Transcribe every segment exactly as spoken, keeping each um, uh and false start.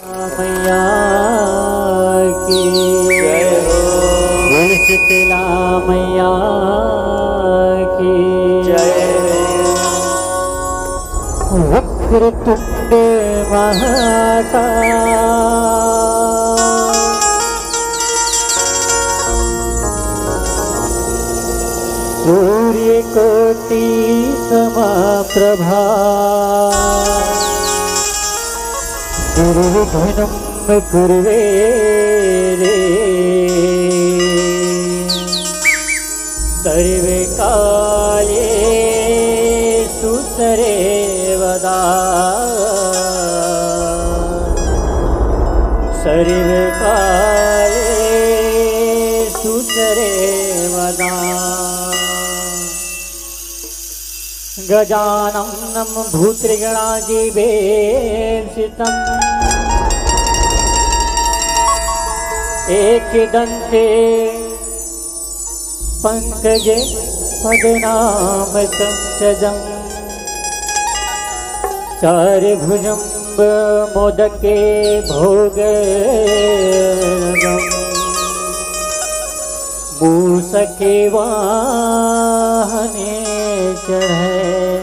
मैया की जय हो, शीतला मैया की जय हो, वक्रतुंड महाकाय सूर्य कोटि समप्रभा निर्विघ्नं कुर्वे रे सर्वे कालेषु सर्वदा सर्वे कालेषु सर्वदा गजाननं भूतगणाधिवेशितम् एकदन्ते पंकजे पद्मनाभसंसदं चारुभुजं मोदके भोगनगं मूषके वाहने चढ़े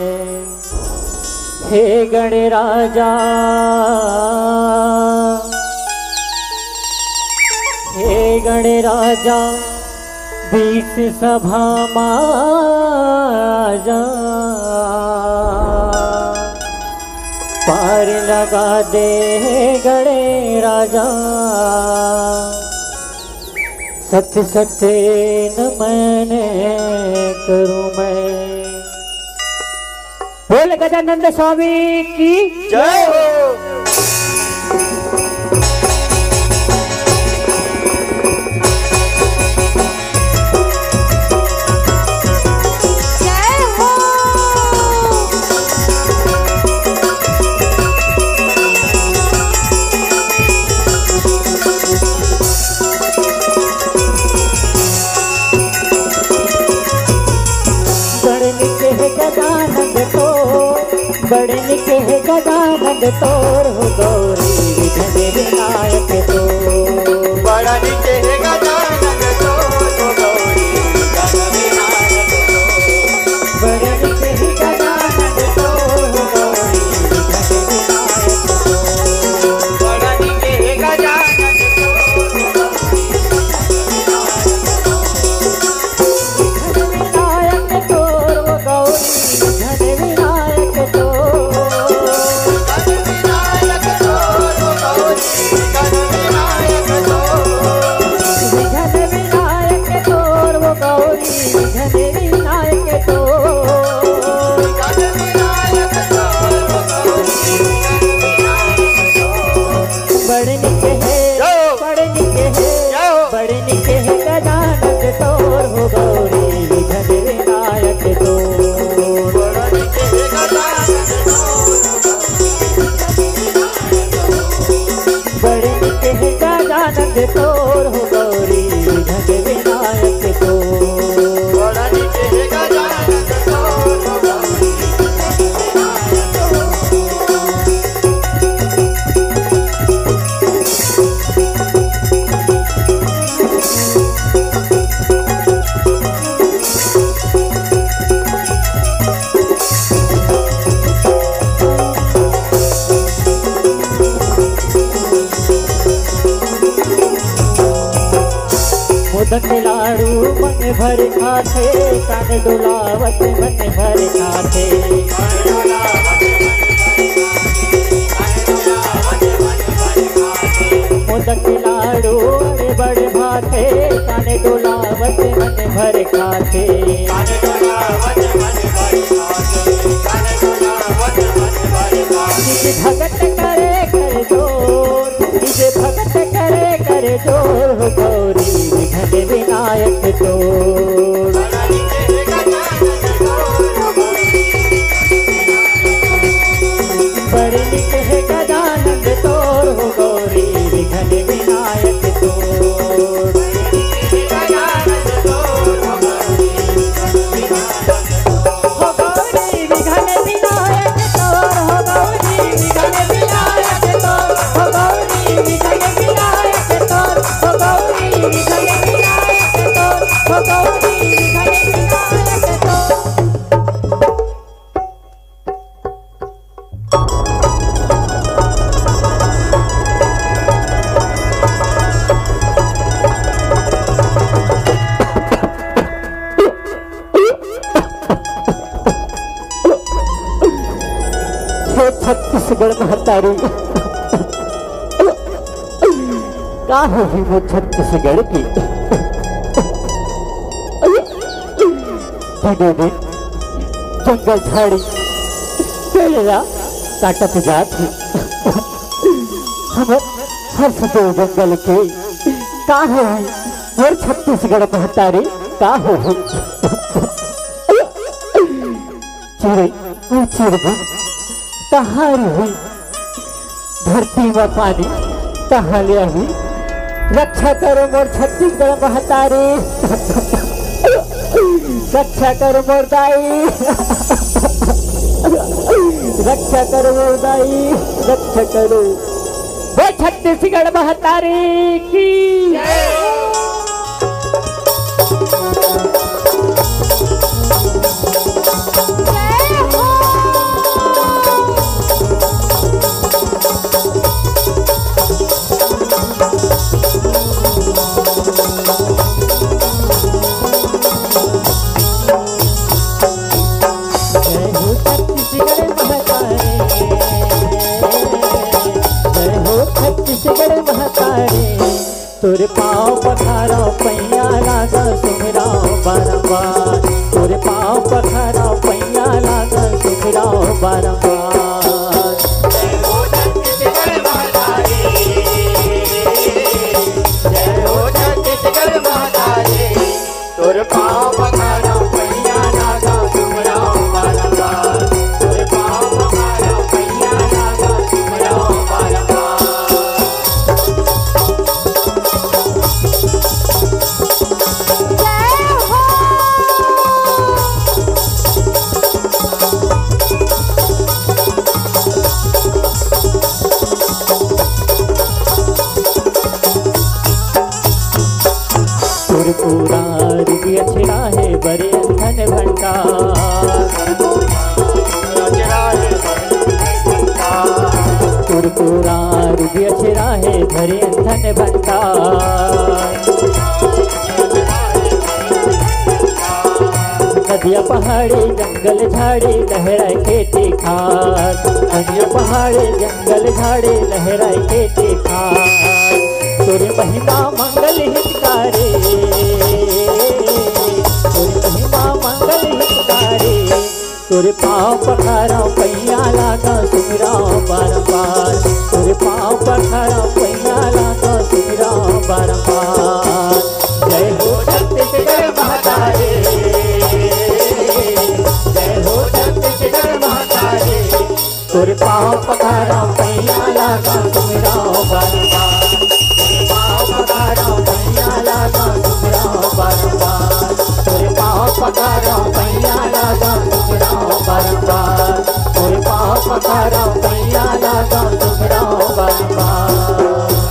हे गणराजा हे गणराजा बीच सभा माजा पार लगा दे गणराजा सत्य सत्य न मैंने करूं मैं। बोल गजानंद स्वामी की जय हो। गजानंद तो बड़े निके है गजानंद तोर हो गौरी विघ्न विनायक तो बड़ा निके है गजानंद तोर हो गौरी विघ्न विनायक तो बड़े निके है गजानंद तोर हो गौरी विघ्न विनायक तो बड़ा निके है गजानंद तोर हो गौरी विघ्न विनायक तोर हो गौरी तोर हो गौरी विघ्न विनायक तो बड़ा निके है गजानंद तोर हो गौरी मोदक लाडू मन भर खाते कान डोलावत मन भर खाते मोदक लाडू बड़े बड़े भाते कान डोलावत मन भर खाते जिसे भगत करे कर जोर जिसे भगत करे कर जोर हो गौरी विघ्न विनायक तो बड़े निके है गजानंद तोर हो गौरी विघ्न विनायक तो हो गौरी छत्तीसगढ़ महतारी का होगी वो छत्तीसगढ़ की दिनों में जंगल झाड़ी पेड़ेरा काटत जाती हम हर सदो जंगल के का होगी और छत्तीसगढ़ महतारी का होगी चिड़ै चिड़बू तहार हुई धरती में पानी तहा लिया हुई रक्षा करो मोर छत्तीसगढ़ महतारी रक्षा करो मोर दाई रक्षा करो मोर दाई रक्षा करो वो छत्तीसगढ़ महतारी की तोरे पाँव पखारा पैया लागा सुमिरा बारंबार तोरे पाँव पखारा पैया लागा सुमिरा बारंबार जय हो छत्तीसगढ़ महतारी जय हो छत्तीसगढ़ महतारी तोरे पाँव पखारा पैया लागा सुमिरा बारंबार तोरे पाँव पखारा पैया लागा सुमिरा बारंबार पूरा रुपया छिड़ा है बड़े धन भंडार पूरा रुपया छिड़ा है भरे धन भंडार नदिया पहाड़ी जंगल झाड़ी लहराए खेती खार नदिया पहाड़ी जंगल झाड़ी लहराए खेती खार तोरे महिमा मंगल हितकारी तोरे महिमा मंगल हितकारी तोरे पाँव पखारा पैया लागा सुमिरा बारंबार तोरे पाँव पखारा पैया लागा सुमिरा बारंबार जय हो छत्तीसगढ़ महतारी जय हो छत्तीसगढ़ महतारी तोरे पाँव पखारा पैया लागा सुमिरा बारंबार तोरे पाँव पखारा पैया लागा सुमिरा बारंबार तोरे पाँव पखारा पैया लागा सुमिरा बारंबार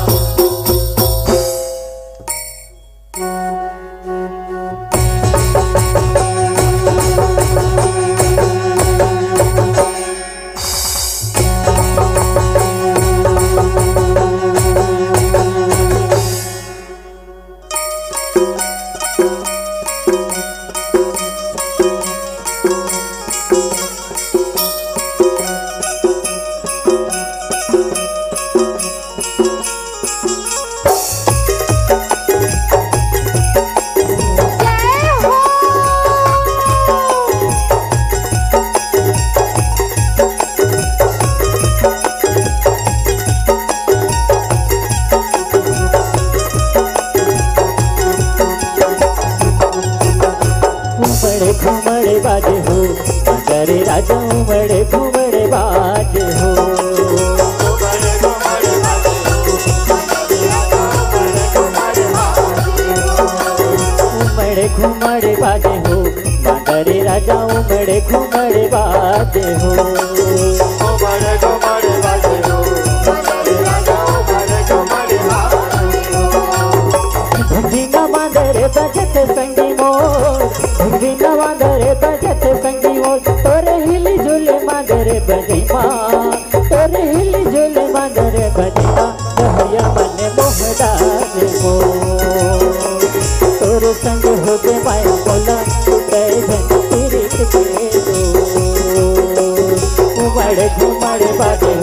घुमड़े बाजे हो मगरे राजा उमड़े घुमड़े बाजे हो उमड़े घुमड़े बाजे हो मगरे राजा उमड़े घुमड़े बाजे हो उमड़े घुमड़े बाजे हो मगरे राजा उमड़े घुमड़े बाजे हो धुंधिंगा मांदरे बजत संगी मोर धुंधिंगा मांदरे बजत संगी मोर तोरे हिली झूले मांदरे बजी माँ तोरे हिली झूले मांदरे बजी माँ कहया मन मोहरा रे मोर तोरे संग हो के माया बोला गए धन तेरे के दो उमड़े घुमड़े बाजे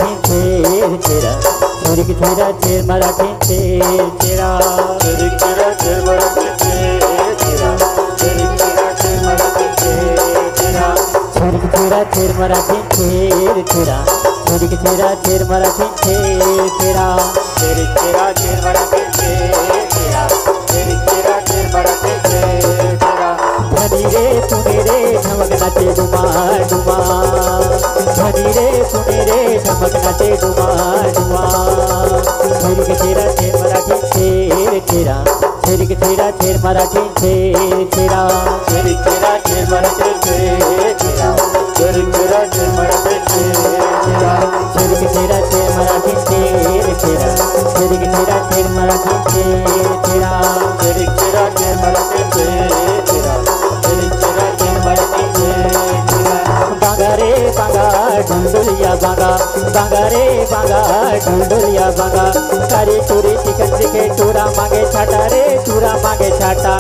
मराठी छेर छेरा छेरिक छेरा छेर मराठी छेर छेरा छेरिक छेरा छेर मराठी छेर छेरा छेरिक छेरा छेर मराठी छेर छेरा छेरिक छेरा छेर मराठी छेर छेरा छेरिक छेरा छेर मराठी छेर छेरा छेरिक छेरा छेर मराठी छेर छेरा छेरिक छेरा छेर मराठी छेर छेरा धनी रे पुणे रे ढमक नाचे डुमा डुमा धनी रे पुणे रे ढमक नाचे डुमा डुमा छेरिक छेरा छेर मराठी छेर छेरा छेरिक छेरा छेर मराठी छेर छेरा छेरिक छेरा छेर मराठी छेर छेरा छेरिक छेरा छेर मराठी छेर छेरा छेरिक छेरा छेर मराठी छेर छेरा छेरिक छेरा छेर मराठी छेर छेरा छेरिक छेरा छेर मराठी छेर छेरा छेरिक छेरा छेर मराठी छेर छेरा बांगा रे बांगा ढुंढुलिया बांगा बांगा रे बांगा ढुंढुलिया बांगा सारी टूरी चिकन दिखे टूरा मांगे छाटा रे टूरा मांगे छाटा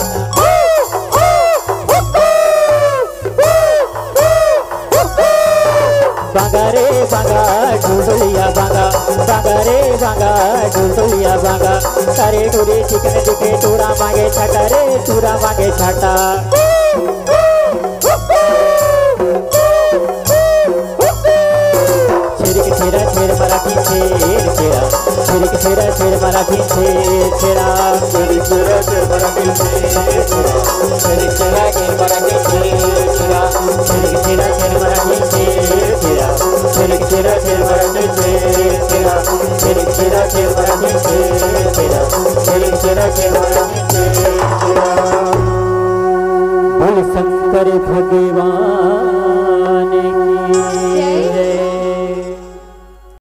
बांगा रे बांगा ढुंढुलिया बांगा बांगा रे बांगा ढुंढुलिया बांगा सारे टूरी चिकन दिखे टूरा मांगे छाटा रे टूरा मांगे छाटा छेरिक छेरा छेर मराठी छेर छेरा छेरिक छेरा छेर मराठी छेर छेरा छेरिक छेरा छेर मराठी छेर छेरा छेरिक छेरा छेर मराठी छेर छेरा छेरिक छेरा छेर मराठी छेर छेरा छेरिक छेरा छेर मराठी छेर छेरा छेरिक छेरा छेर मराठी छेर छेरा छेरिक छेरा छेर मराठी छेर छेरा बोल शंकर भगवान